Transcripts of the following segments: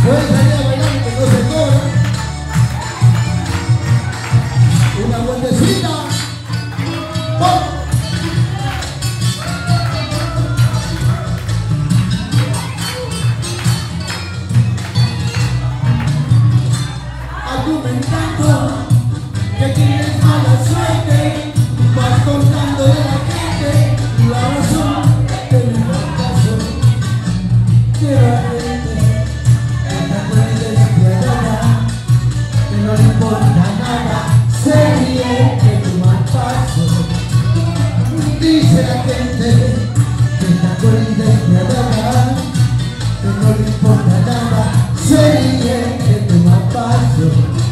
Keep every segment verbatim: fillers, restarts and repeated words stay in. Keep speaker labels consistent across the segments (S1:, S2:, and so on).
S1: Pueden salir a bailar que no se cobra. Una vueltecita. ¡Pum! Argumentando que tienes mala suerte, vas contando de la gente la razón de mi fracaso. Quiero a la gente que te acuerdes despiadada, que no le importa nada, se ríe de tu mal paso. Dice la gente que te acuerdes despiadada, que no le importa nada, se ríe de tu mal paso.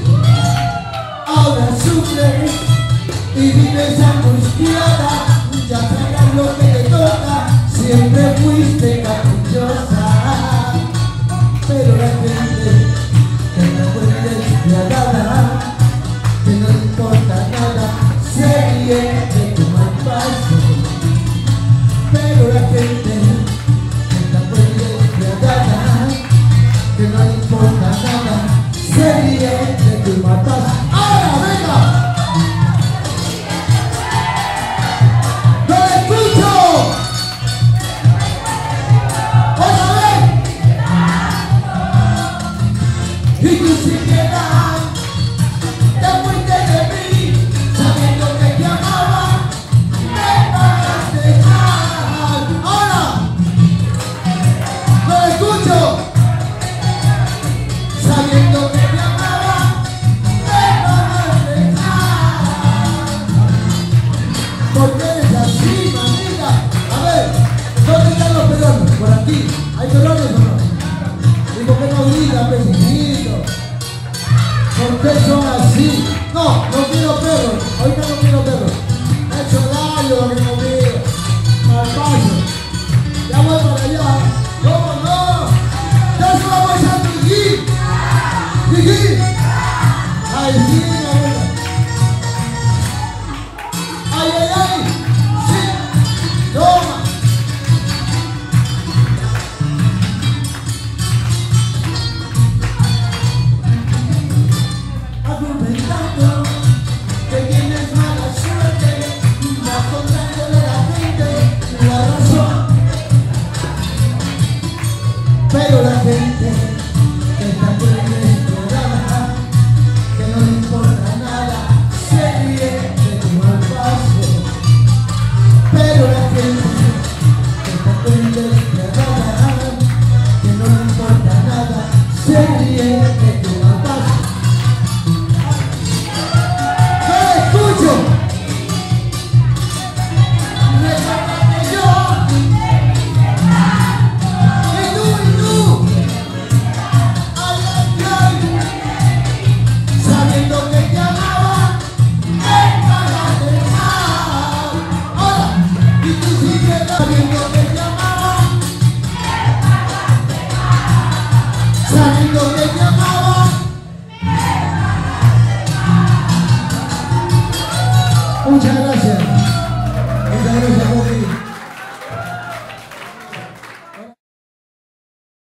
S1: Ahora sufres y vives angustiada, ya tragas lo que te toca, siempre fuiste caprichosa. Pero la gente que no puede despiadada, que no le importa nada, se ríe de tu mal paso. Pero la gente que no puede despiadada, que no le importa nada, se ríe de tu mal paso. ¡Ahora venga! Y tú sin piedad te fuiste de mí, sabiendo que te amaba, me pagaste mal. Ahora lo escucho, sabiendo que te amaba, me pagaste mal. ¿Por qué eres así, mamita? A ver, ¿dónde están los pelones? Por aquí, ¿hay pelones o no? ¿Y por qué no gritan, pequeñito? ¿Por qué son así? No, no quiero perros, ahorita no quiero perros.